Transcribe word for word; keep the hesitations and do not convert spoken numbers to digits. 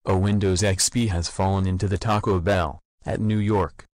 A Windows X P has fallen into the Taco Bell, at New York.